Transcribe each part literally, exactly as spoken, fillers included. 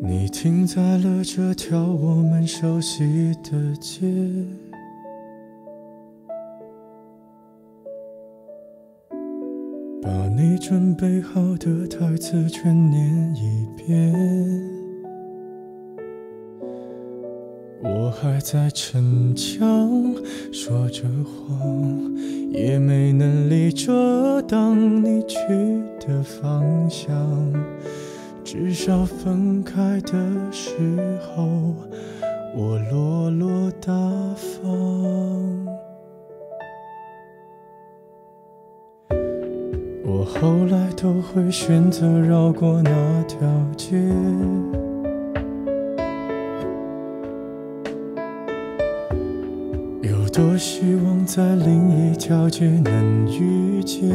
你停在了这条我们熟悉的街，把你准备好的台词全念一遍。我还在逞强说着谎，也没能力遮挡你去的方向，至少分开的时候我落落大方。我后来都会选择绕过那条街，有多希望在另一条街能遇见，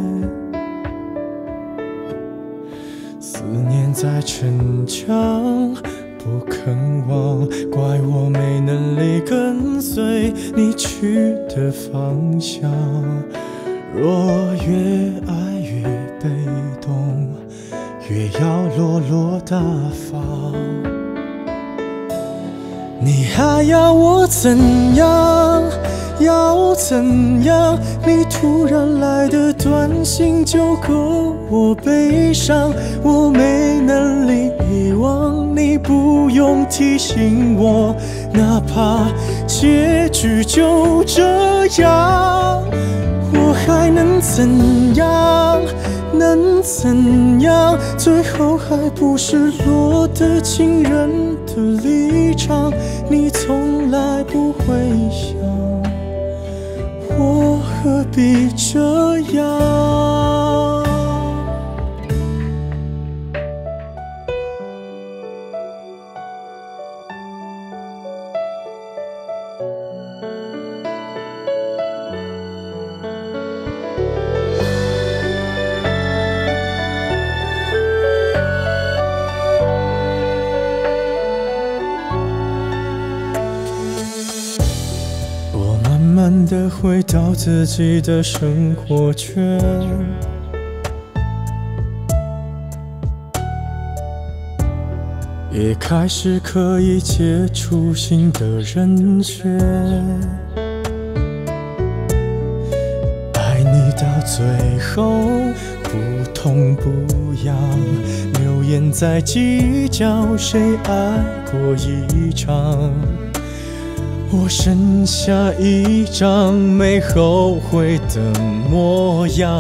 思念在逞强不肯忘，怪我没能力跟随你去的方向。若越爱越被动，越要落落大方。你还要我怎样？要怎样？你突然来的短信就够我悲伤，我没能力遗忘，你不用提醒我，哪怕结局就这样。我还能怎样？能怎样？最后还不是落得情人的立场，你从来不会想，我何必这样？慢慢地回到自己的生活圈，也开始可以接触新的人选。爱你到最后不痛不痒，流言在计较谁爱过一场。我剩下一张没后悔的模样，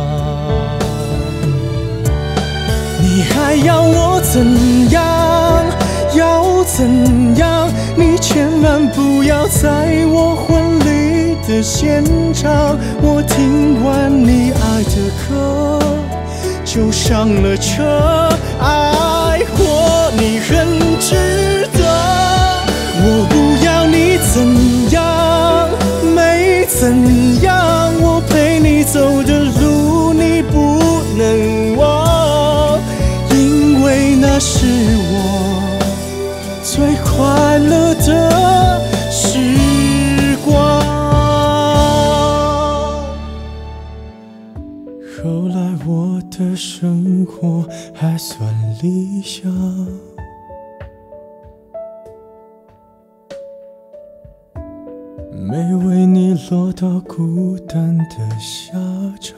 你还要我怎样？要怎样？你千万不要在我婚礼的现场，我听完你爱的歌就上了车，爱或你很值得。我不要你怎样，没怎样，我陪你走的路你不能忘，因为那是我最快乐的时光。后来我的生活还算理想，没为你落到孤单的下场。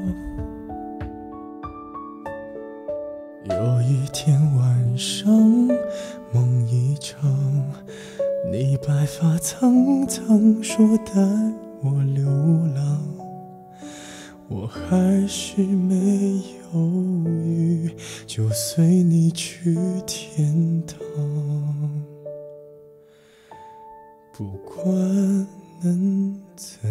有一天晚上梦一场，你白发苍苍说带我流浪，我还是没犹豫就随你去天堂。不管能怎